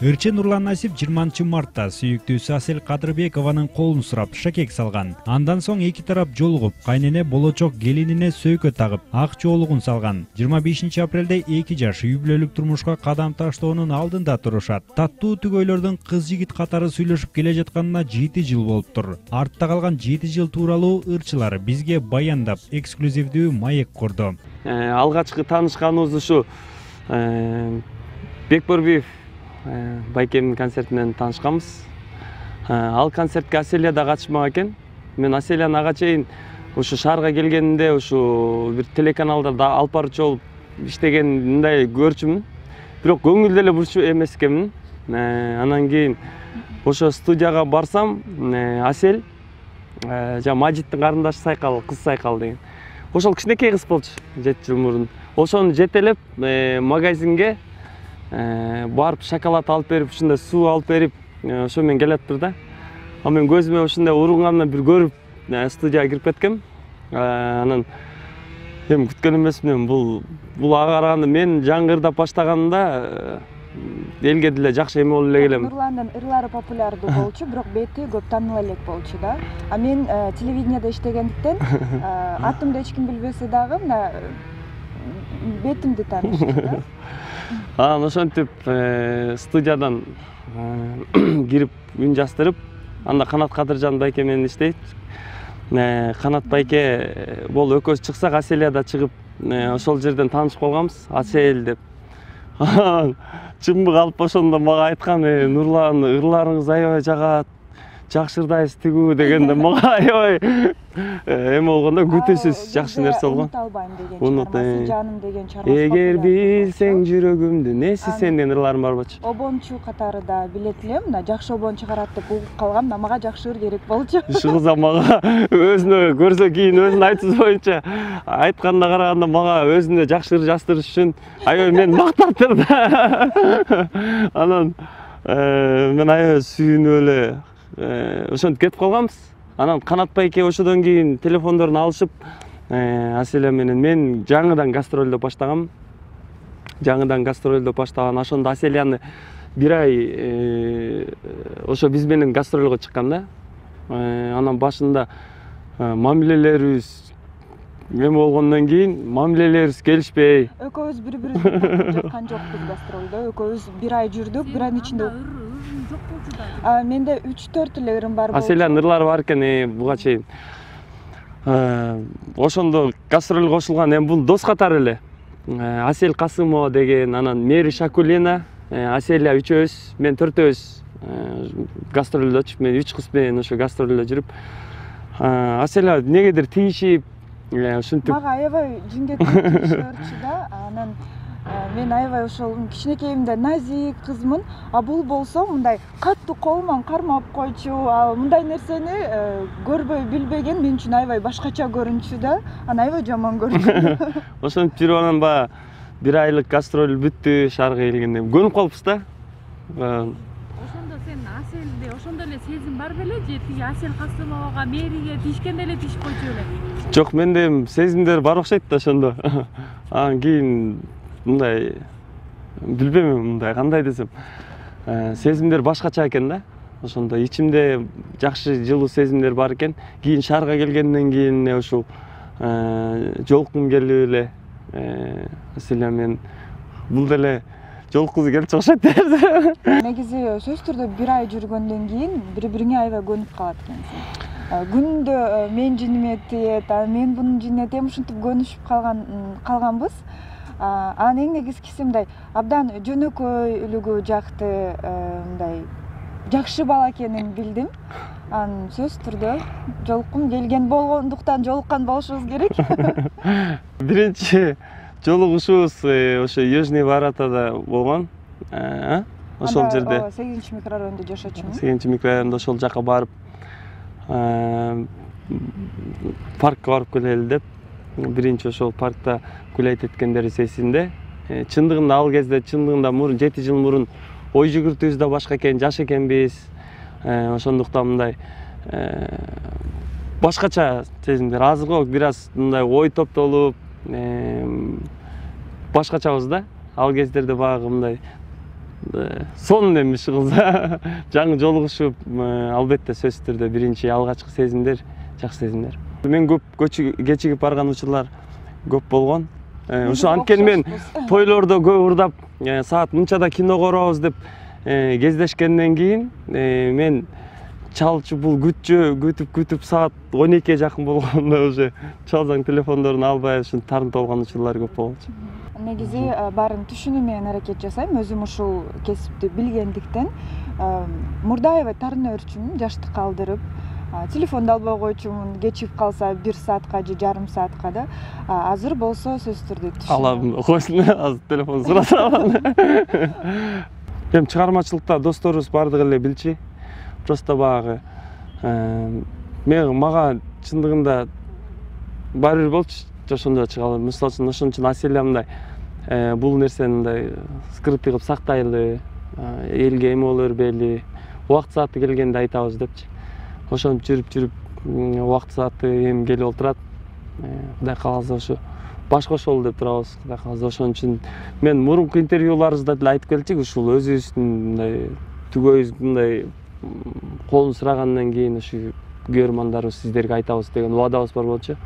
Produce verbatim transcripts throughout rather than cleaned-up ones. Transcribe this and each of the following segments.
Ырчы Нурлан Насип жыйырманчы мартта сүйүктүүсү Асель Кадырбекованын колун сурап шакек салган. Андан соң эки тарап жолугуп, кайнене болочок келинине сөйкө тагып, ак жоолугун салган. жыйырма бешинчи апрелде эки жаш үй бүлөлүк турмушка кадам таштоонун алдында турушат. Таттуу түгөйлөрдүн кыз жигит катары сүйлөшүп келе жатканына жети жыл болуптур. Артта калган жети жыл тууралуу ырчылар бизге баяндап, эксклюзивдүү маек курду. Алгачкы таанышканыбыз ушу Бекборбиев байкемдин концертинен таанышканбыз. Ал концертке Аселия да катышмак экен. Мен Аселияны ага чейин ушу шаарга келгенинде ушу бир телеканалдарда алып барчу болуп иштегенинде көрчүмүн. Бирок көңүлдө эле бурчу эмес экенмин. Анан кийин ошо студияга барсам, Асель жана Мажиттин карындашы Сайкал, кыз Сайкал деген. Ошол кичинекей кыз болчу, жети жыл мурун. Ошону жетелеп магазинге барып шоколад алып берип, ушундай суу алып берип, ошо менен келатыптыр да. А мен көзүмө ушундай урунгандан бир көрүп студияга кирип кеткем. Анан эми күткөн эмесмин, бул бул ага караганда мен жаңгырдап баштаганымда элге деле жакшы эме болуп эле келем. Нурландын ырлары популярдуу болчу, бирок бети көп тааныла элек болчу да. А мен телевидениеде иштегендиктен атымды эч ким билбесе дагы мына бетимди таанышты да. Анан ошентип студиядан кирип үн жаздырып, анда Канат Кадыржан байке менен иштейт. Канат байке болуп экөөбүз чыксак, Аселия да чыгып, ошол жерден таанышып калганбыз, Асель деп. Чымбык алып ошондо мага айткан, Нурлан, ырларыңыз аябай жагат, жакшырдайсыз тигүү дегенде мага аябай эме болгондо күтүүсүз жакшы нерсе болгон. Унуталбайм деген чыгармасы, жаным деген чыгармасы. Эгер билсең жүрөгүмдү, неси сен деген ырларым бар болчу. Обончу катары да билет элем, мына жакшы обон чыгарат деп угуп калгам, мага жакшы ыр керек болчу. Ушу кыз мага өзүнө көрсө кийин өзүнүн айтуусу боюнча айтканына караганда мага өзүнө жакшы ыр жаздырыш үчүн аябай мени мактаптыр да. Анан мен аябай сүйүнүп эле ошентип кетип калганбыз. Анан Канат байке ошодон кийин телефондорун алышып, Аселия менен мен жаңыдан гастролдоп баштагам. Жаңыдан гастролдоп баштаган. Ошондо Аселияны бир ай ошо биз менен гастролго чыккан да. Анан башында мамилелерибиз эме болгондон кийин мамилелерибиз келишпей. Экөөбүз бири-бирибизди жаткан жокпуз гастролдо. Экөөбүз бир ай жүрдүк, бир айдын ичинде менде үч төрт эле ырым бар болчу. Аселиянын ырлары бар экен, буга чейин. Ошондо гастролго кошулган, эми бул дос катары эле. Асель Касымова деген, анан Мери Шакулина, Аселия үчөөбүз, мен төртөөбүз гастролдочуп, мен үч кыз менен ошо гастролдо жүрүп, Аселия негедир тийишип, ушинтип мага аябай жиңге тийишөрчү да. Анан мен аябай ошол кичинекейимде назик кызмын, а бул болсо мындай катуу колуман кармап койчу, мындай нерсени көрбөй билбеген мен үчүн аябай башкача көрүнчү да. Аны аябай жаман көрдүм. Ошентип жүрүп анан баягы бир айлык гастроль бүттү, шаарга келгенде көнүп калыппыз да. Ошондо сен Аселде ошондо эле сезим бар беле же тиги Асель Касымовага, Мериге тийишкенде эле тийишип койчу беле? Жок, менде сезимдер бар окшойт да ошондо. Анан кийин мындай билбейм, мындай кандай десем, сезимдер башкача экен да. Ошондо ичимде жакшы жылуу сезимдер бар экен. Кийин шаарга келгенден кийин ушул жолуккум келип эле Аселия менен бул деле жолуккусу келчү окшойт. Негизи сөзсүз түрдө бир ай жүргөндөн кийин бири-бириңе аябай көнүп калат экенсиң. Күндө мен жиниме тиет, мен бунун жинине тием, ушинтип көнүшүп калган калганбыз. Анын эң негизгиси мындай абдан жөнөкөйлүгү жакты, мындай жакшы бала экенин билдим. Анан сөзсүз түрдө жолуккум келген болгондуктан жолуккан болушубуз керек. Биринчи жолугушубуз ошо Южный Воротада болгон. Ошол жерде сегизинчи микрорайондо жашачумун. сегизинчи микрорайондо ошол жака барып паркка барып келели деп, биринчи ошол паркта күлөйт эткендер сесинде. Чындыгында ал кезде, чындыгында мурун жети жыл мурун ой жүгүртүүбүз да башка экен, жаш экенбиз. Ошондуктан мындай башкача сезимдер. Азыркы бир аз мындай ой топтолуп, башкачабыз да. Ал кездерде баягы мындай сонун эми иши кылса жаңы жолугушуп албетте сөзсүз түрдө биринчи алгачкы сезимдер жакшы сезимдер. Мен көп кечигип барган учурлар көп болгон. Ошо анткени мен тойлордо көп ырдап саат мынчада кино көрөбүз деп кездешкенден кийин мен чалчу бул күтчү күтүп күтүп саат он экиге жакын болгондо уже чалсаң телефондорун албай ушинтип тартынып алган учурлар көп болчу. Негизи баарын түшүнүү менен аракет жасайм. Өзүм ушул кесипти билгендиктен мурда аябай тарына өрчүмүн, жашты калдырып, телефонду албай койчумун, кечигип калса бир саатка же жарым саатка да. Азыр болсо сөзсүз түрдө түшүнөм. Алам, койсун, азыр телефон сураса алам. Эми чыгармачылыкта досторубуз бардыгы эле билчү. Просто баягы мен мага чындыгында баары бир болчу. Ошондо чыга алам. Мисалы үчүн ошон үчүн Аселя мындай бул нерсени мындай скрытый кылып сактайлы, элге эме боло бербейли, убакыт сааты келгенде айтабыз депчи. Ошентип жүрүп жүрүп убакыт сааты эми келип отурат. Кудай кааласа ошо баш кошолу деп турабыз. Кудай кааласа ошон үчүн мен мурунку интервьюларыбызда деле айтып келчүк, ушул өзүбүздүн мындай түгөйүз мындай колун сурагандан кийин ушу көрөрмандарыбыз сиздерге айтабыз деген убадабыз бар болчу.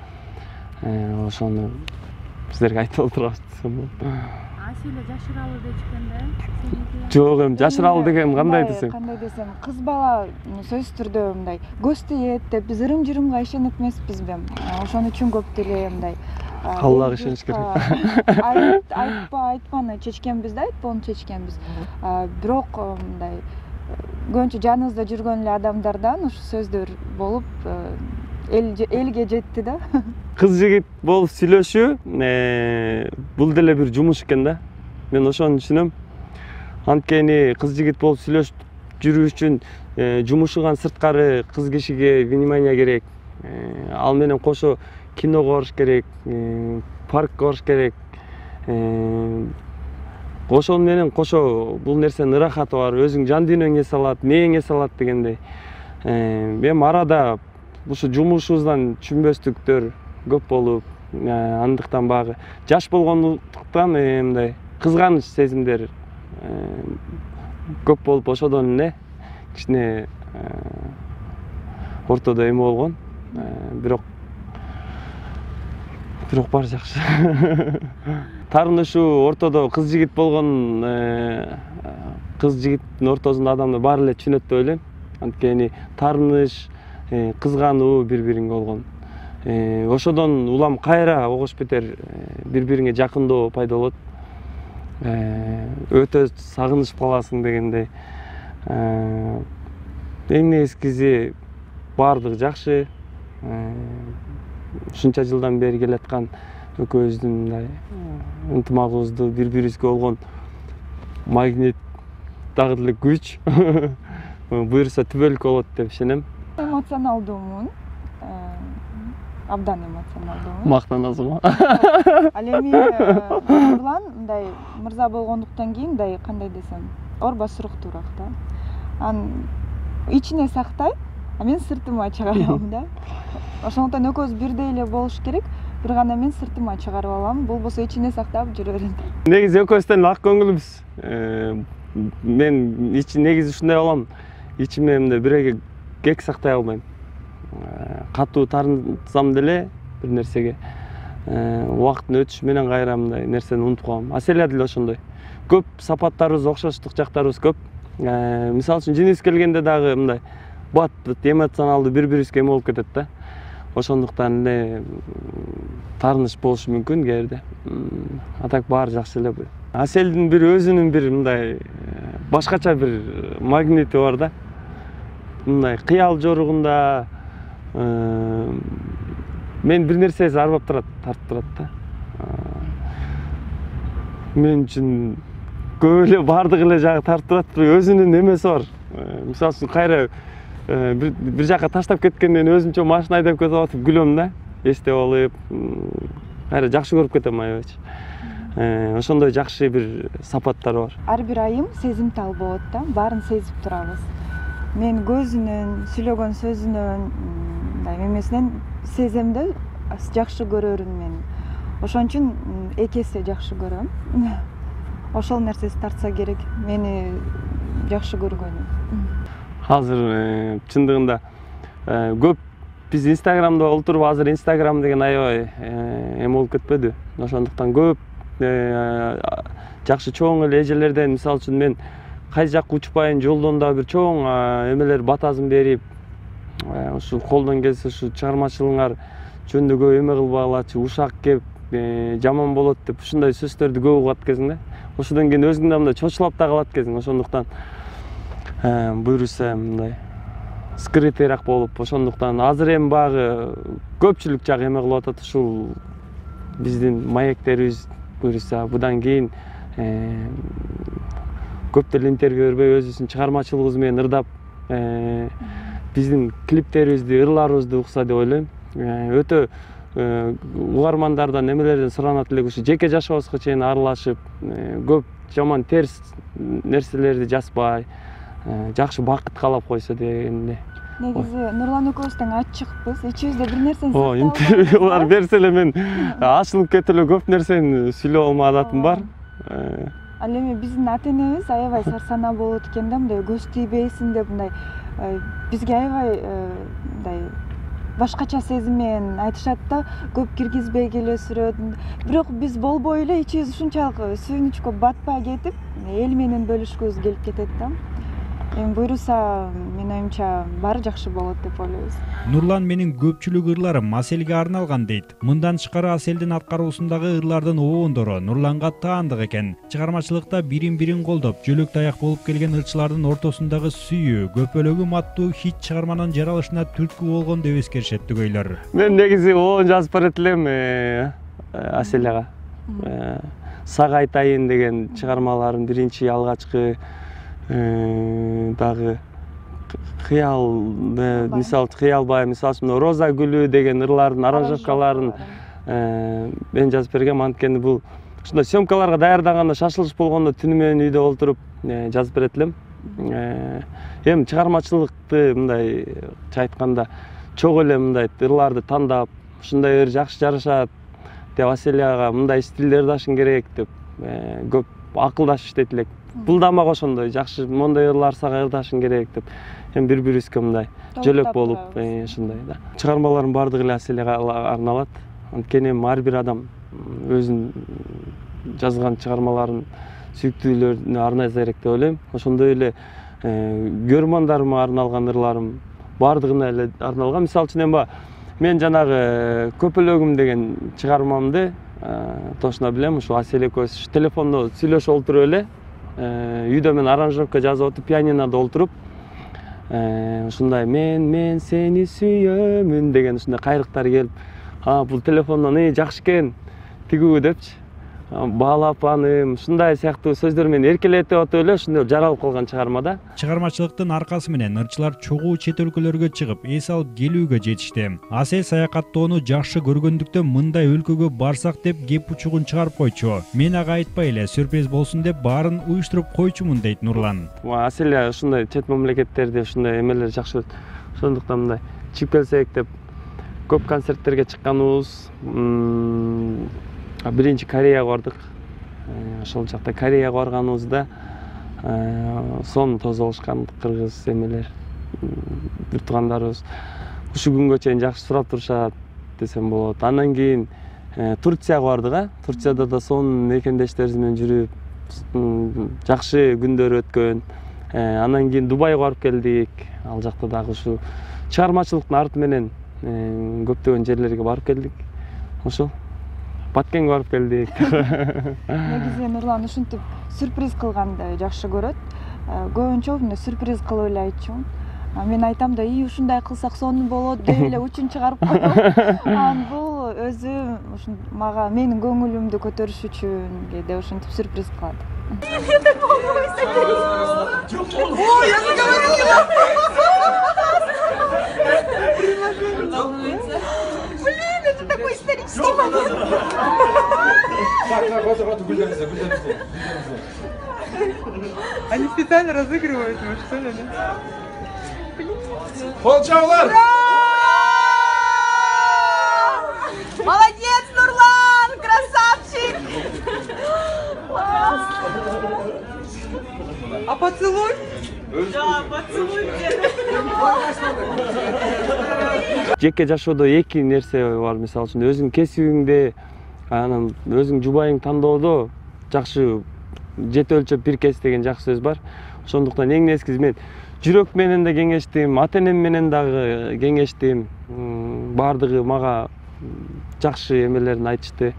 Ошону сиздерге айтып отурабыз. Аселя жашыралы дечкенде. Жок, эми жашыралы деген кандай десең? Кандай десем, кыз бала сөзсүз түрдө мындай көз тиет деп биз ырым-жырымга ишенет эмеспизби? Ошон үчүн көп деле мындай Аллага ишениш керек. Айтпа, айтпаны чечкенбиз да, айтпоону чечкенбиз. Бирок мындай көбүнчө жаныбызда жүргөн эле адамдардан ушу сөздөр болуп элге жетти да. Кыз жигит болуп сүйлөшүү бул деле бир жумуш экен да. Мен ошону түшүнөм. Анткени кыз жигит болуп сүйлөшүп жүрүү үчүн жумушуган сырткары кыз кишиге внимание керек. Ал менен кошо киного барыш керек, паркка барыш керек. Ошону менен кошо бул нерсенин ырахаты бар, өзүң жан дүйнөң эс алат, мээң эс алат дегендей. Эми арада ушу жумушубуздан түшүнбөстүктөр көп болуп, андыктан багы жаш болгондуктан мындай кызганыч сезимдер көп болуп, ошодон эле кичине ортодо эме болгон. Бирок бирок баары жакшы. Тарынышуу ортодо кыз жигит болгон, кыз жигиттин ортосунда адамдар баары эле түшүнөт деп ойлойм. Анткени тарыныш, кызгануу бири-бириңе болгон. Ошодон улам кайра огош бетер бири-бириңе жакындоо пайда болот. Өтө сагынышып каласың дегендей. Эң негизгиси баардыгы жакшы. Ушунча жылдан бери келаткан экөөбүздүн мындай ынтымагыбызды, бири-бирибизге болгон магнит дагы деле күч буюрса түбөлүк болот деп ишенем. Эмоционалдуумун. Абдан эмоционалдуумун. Мактанасыңбы? Ал эми Нурлан мындай мырза болгондуктан кийин мындай кандай десем, орба суруктуураак да. Ан ичине сактайт, а мен сыртыма чыгарам да. Ошондуктан экөөбүз бирдей эле болуш керек. Бир гана мен сыртыма чыгарып алам, болбосо ичине сактап жүрө берем. Негизи экөөбүздөн ак көңүлбүз. Мен негизи ушундай болом. Ичиме мындай биреге кек сактай албайм. Катуу тарынсам деле бир нерсеге убакыттын өтүшү менен кайра мындай нерсени унутуп калам. Аселя деле ошондой. Көп сапаттарыбыз, окшоштук жактарыбыз көп. Мисалы үчүн жинибиз келгенде дагы мындай бат эмоционалдуу бири-бирибизге эме болуп кетет да. Ошондуктан эле тарыныш болушу мүмкүн кээде. А так баары жакшы эле. Аселдин бир өзүнүн бир мындай башкача бир магнити бар да. Мындай кыял жоругунда мен бир нерсеси арбап турат, тартып турат да. Мен үчүн көп эле баардык эле жагы тартып турат, өзүнүн эмеси бар. Мисалы үчүн кайра бир жака таштап кеткенден өзүмчө машина айдап кетип атып күлөм да. Эстеп алып, кайра жакшы көрүп кетем аябайчы. Ошондой жакшы бир сапаттары бар. Ар бир айым сезимтал болот да, баарын сезип турабыз. Мен көзүнөн, сүйлөгөн сөзүнөн, мындай эмесинен сезем да, жакшы көрөрүм мен. Ошон үчүн эки эсе жакшы көрөм. ошол нерсеси тартса керек мени жакшы көргөнү. Азыр чындыгында көп биз инстаграмда олтуруп азыр инстаграм деген аябай эме болуп кетпеди. Ошондуктан көп жакшы чоң эле эжелерден мисалы үчүн мен кай жакка учпайын жолдон да бир чоң эмелер батасын берип ушу колдон келсе ушу чыгармачылыгыңар жөнүндө көп эме кылбагылачы, ушак кеп жаман болот деп ушундай сөздөрдү көп угат экенсиң да. Ошодон кийин өзүң да мындай чочулап да калат экенсиң. Ошондуктан буюрса мындай скрытыйраак болуп, ошондуктан азыр эми багы көпчүлүк жагы эме кылып атат. Ушул биздин маектерибиз буюрса будан кийин көп деле интервью бербей өзүбүздүн чыгармачылыгыбыз менен ырдап биздин клиптерибизди, ырларыбызды укса деп ойлойм. Өтө угармандардан эмелерден суранат элек, ушу жеке жашообузга чейин аралашып, көп жаман терс нерселерди жазбай, жакшы бакыт каалап койсо дегенде. Негизи Нурлан экөөбүз тең ачыкпыз, ичибизде бир нерсени О, интервьюлар берсе эле мен ачылып кетип эле көп нерсени сүйлөп алма адатым бар. Ал эми биздин ата-энебиз аябай сарсанаа болот экен да, мындай көз тийбейсин деп мындай бизге аябай мындай башкача сезим менен айтышат да, көп киргизбей келесирет. Бирок биз болбой эле ичибиз ушунчалык сүйүнүчкө батпай кетип, эл менен бөлүшкүбүз келип кетет да. Эми буйруса, менин оюмча баары жакшы болот деп ойлойбуз. Нурлан менин көпчүлүк ырларым Аселге арналган дейт. Мындан тышкары Аселдин аткаруусундагы ырлардын обондору Нурланга таандык экен. Чыгармачылыкта бирин-бирин колдоп, жөлөк таяк болуп келген ырчылардын ортосундагы сүйүү, көпөлөгүм аттуу хит чыгарманын жаралышына түрткү болгон деп эскеришет түгөйлөр. Мен негизи обон жазып берет элем Аселяга. Сага айтайын деген чыгармаларын биринчи алгачкы дагы кыял, мисалы кыялбай, мисалы Роза гүлү деген ырлардын аранжировкаларын мен жазып бергем. Анткени бул ушундай съемкаларга даярдаганда, шашылыш болгондо түнү менен үйдө олтуруп жазып берет элем. Эми чыгармачылыкты мындай айтканда чогуу эле мындай ырларды тандап, ушундай ыр жакшы жарашат деп Аселяга мындай стилдерди ашың керек деп көп акылдашып иштейт элек. Бул да мага ошондой жакшы мондай ырлар сага ырдашың керек деп. Эми бири-бирибизге мындай жөлөк болуп ушундай да. Чыгармалардын баардыгы эле Аселяга арналат. Анткени ар бир адам өзүнүн жазган чыгармаларын сүйүктүүлөрүнө арнаса керек деп ойлойм. Ошондой эле көрөрмандарыма арналган ырларым баардыгына эле арналган. Мисалы үчүн эми мен жанагы көпөлөгүм деген чыгармамды тошуна билем. Ушу Аселя экөөбүз телефондо сүйлөшүп олтуруп эле үйдө мен аранжировка жазып отуруп, пианинода олтуруп ушундай мен мен сени сүйөмүн деген ушундай кайрыктар келип, а бул телефондон жакшы экен тигүү депчи баалап аны ушундай сыяктуу сөздөр менен эркелетип атып эле ушундай жаралып калган чыгарма да. Чыгармачылыктын аркасы менен ырчылар чогуу чет өлкөлөргө чыгып, эс алып келүүгө жетишти. Асел саякаттоону жакшы көргөндүктөн мындай өлкөгө барсак деп кеп учугун чыгарып койчу. Мен ага айтпай эле сюрприз болсун деп баарын уюштуруп койчумун дейт Нурлан. Аселя ушундай чет мамлекеттерде ушундай эмелер жакшы. Ошондуктан мындай чыгып келсек деп көп концерттерге чыкканыбыз. Биринчи Кореяга бардык. Ошол жакта Кореяга барганыбызда сон тозуп алышкан кыргыз эмелер, бир туугандарыбыз. Ушу күнгө чейин жакшы сурап турушат десем болот. Андан кийин Турцияга бардык, а. Турцияда да сон мекендештерибиз менен жүрүп жакшы күндөр өткөн. Андан кийин Дубайга барып келдик. Ал жакта дагы ушу чыгармачылыктын арты менен көптөгөн жерлерге барып келдик. Ошол Баткенге барып келдик. Негизи Нурлан ушинтип сюрприз кылганды жакшы көрөт. Көбүнчө мына сюрприз кылып эле айтчумун. Мен айтам да, "И ушундай кылсак сонун болот" деп эле учун чыгарып коем. Анан бул өзү ушун мага менин көңүлүмдү көтөрүш үчүн кээде ушинтип сюрприз кылат. Такой исторический момент. Так, так, вот, вот, гулянцы, гулянцы. Они специально разыгрывают, ну что ли, да? Полчаулар! Молодец, Нурлан, красавчик! А поцелуй? Да, поцелуй. Жеке жашоодо эки нерсе бар, мисалы үчүн өзүңдүн кесибиңде, анан өзүңдүн жубайыңды тандоодо жакшы жети өлчөп бир кес деген жакшы сөз бар. Ошондуктан эң нечкиси мен жүрөк менен да кеңештим, ата энем менен дагы кеңештим. Бардыгы мага жакшы эмелерин айтышты.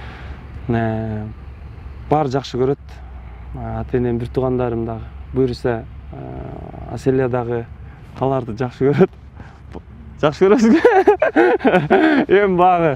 Баары жакшы көрөт. Ата энем, бир туугандарым дагы, буюрса Аселия дагы аларды жакшы көрөт. Жакшы көрөсүзбү? Эми багы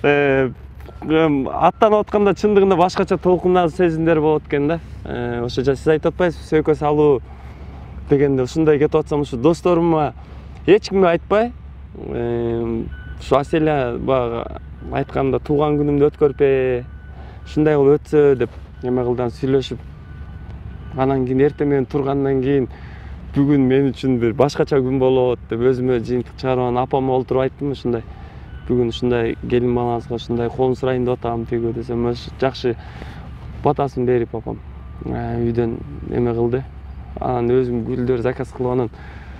аттанып атканда чындыгында башкача толкундагы сезимдер болот экен да. Ошо сиз айтып атпайсызбы, сөйкө салуу дегенде ушундай кетип атсам, ушу досторума эч кимге айтпай, ушу Аселия баягы айтканда тууган күнүмдү өткөрпө, ушундай кылып өтсө деп эме кылдан сүйлөшүп, анан кийин эртең менен тургандан кийин бүгүн мен үчүн бир башкача күн болот деп өзүмө жыйынтык чыгарып, анан апама олтуруп айттым, ушундай бүгүн ушундай келин балаңызга ушундай колун сурайын деп атам тигүү десем, жакшы батасын берип апам үйдөн эме кылды. Анан өзүм гүлдөр заказ кылып, анан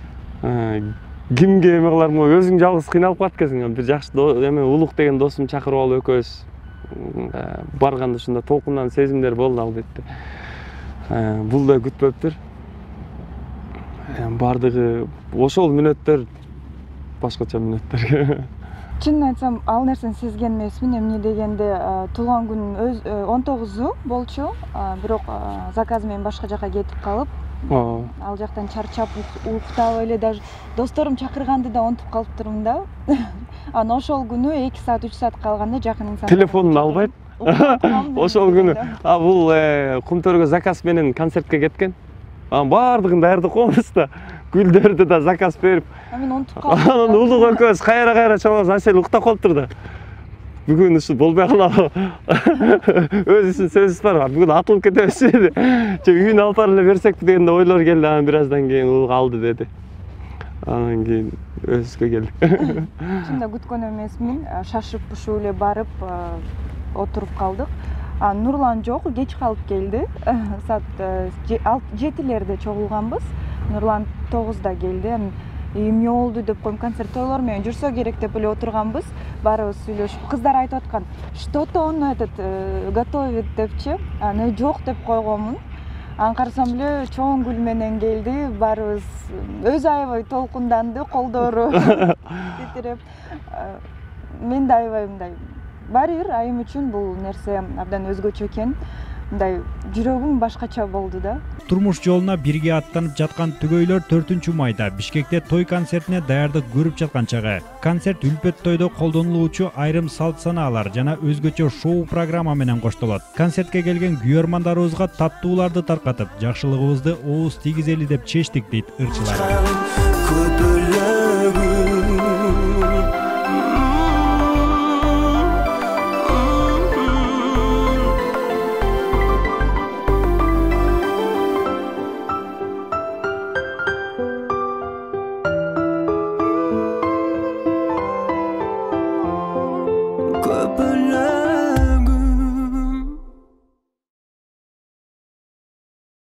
кимге эме кылармын, өзүң жалгыз кыйналып калат экенсиң. Бир жакшы эме Улук деген досум чакырып алып экөөбүз барганда ушундай толкундаган сезимдер болду албетте. Бул да күтпөптүр. Бардыгы ошол мүнөттөр башкача мүнөттөр. Чынын айтсам, ал нерсени сезген эмесмин. Эмне дегенде, туулган күнүм өз он тогузу болчу, бирок заказ менен башка жака кетип калып, ал жактан чарчап уктап эле, даже досторум чакырганды да унутуп калыптырмын да. Анан ошол күнү эки саат үч саат калганда жакын инсан телефонун албайт. Ошол күнү а бул Кумтөргө заказ менен концертке кеткен. Анан бардыгын даярдап коебуз да, гүлдөрдү да заказ берип. Мен унутуп калдым. Анан Улук экөөбүз кайра-кайра чабабыз, Асел уктап калыптыр да. Бүгүн ушу болбой калабы. Өзүнүн сөзү бар, бүгүн атылып кетебизби деди. Же үйүнө алып барып эле берсекпи дегенде ойлор келди. Анан бир аздан кийин Улук алды деди. Анан кийин өзүбүзгө келдик. Чында күткөн эмесмин, шашып ушул эле барып отуруп калдык. Нурлан жок, кеч калып келди. Саат жетилерде чогулганбыз. Нурлан тогузда келди. Эмне болду деп коем, концерт тойлор менен жүрсө керек деп эле отурганбыз. Баарыбыз сүйлөшүп, кыздар айтып аткан, что-то он этот готовит депчи. Аны жок деп койгонмун. Анан карасам эле чоң гүл менен келди. Баарыбыз өзү аябай толкунданды, колдору титиреп. Мен да аябай мындай баары бир айым үчүн бул нерсе абдан өзгөчө экен. Мындай жүрөгүм башкача болду да. Турмуш жолуна бирге аттанып жаткан түгөйлөр төртүнчү майда Бишкекте той концертине даярдык көрүп жаткан чагы. Концерт Үлпөт тойдо колдонулуучу айрым салт санаалар жана өзгөчө шоу программа менен коштолот. Концертке келген күйөрмандарыбызга таттууларды таркатып, жакшылыгыбызды ооз тийгизели деп чечтик дейт ырчылар.